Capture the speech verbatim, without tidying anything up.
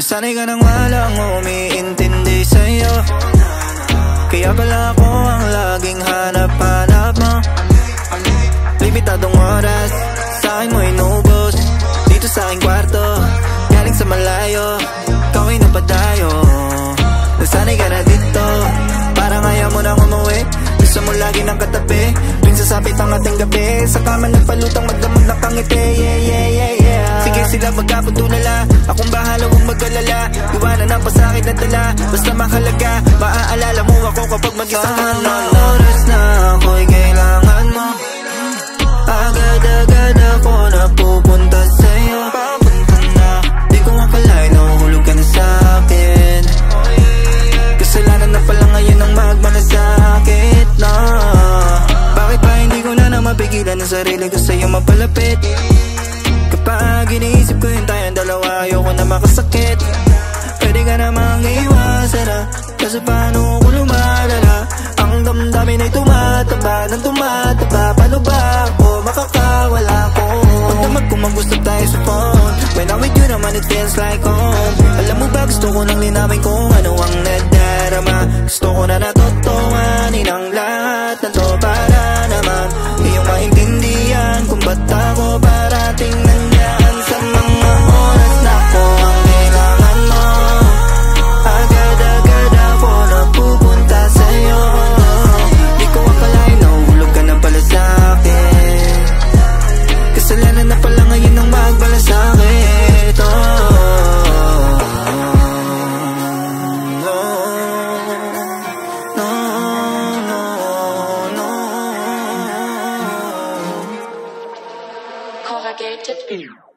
Nasanay ka nang walang umiintindi sa'yo, kaya pala ako ang laging hanap-hanap mo. Limitadong oras sa'kin mo inubos, dito sa aking kwarto, galing sa malayo, kaway na padayo. Nasanay ka na dito, parang ayaw mo nang umuwi, gusto mo lagi ng katabi, tuwing sasapit ang ating gabi, sa kama nagpalutang magdamag na kangiti. Yeah, yeah, yeah, yeah. Sige sila magkapagtulala, akong bahala huwag mag-alala, iwanan ang pasakit na tala, basta makalaga, maaalala mo ako kapag mag-isa ka na. Oras na ako'y kailangan mo, agad-agad ako napupunta sa'yo. Papunta na, di ko akalain nahuhulog ka na sa'kin, kasalanan na pala ngayon ang magmalasakit na. Bakit ba hindi ko na na mapigilan ang sarili ko sa'yo mapalapit? Kapag iniisip ko yung tayong dalawa, ayoko na makasakit. Pwede ka namang iwasan na, kasi paano ko lumalala? Ang damdamin ay tumataba ng tumataba, paano ba ako makakawala ko? Pagdamag ko mag-gusto tayo sa phone, when I'm with you naman it feels like home. Alam mo ba gusto ko nang linawin kung ano ang nadarama, gusto ko na natutuwanin ang lahat na to para naman iyong maintindihan kung ba't ako parating nandyan sa mga oras na ako ang kailangan mo. Agad-agad ako napupunta sa'yo, di ko akalain nahuhulog ka na pala sa'kin, kasalanan na pala ngayon ang magbalasakit. Oh, no, no, no, no. Corrugated.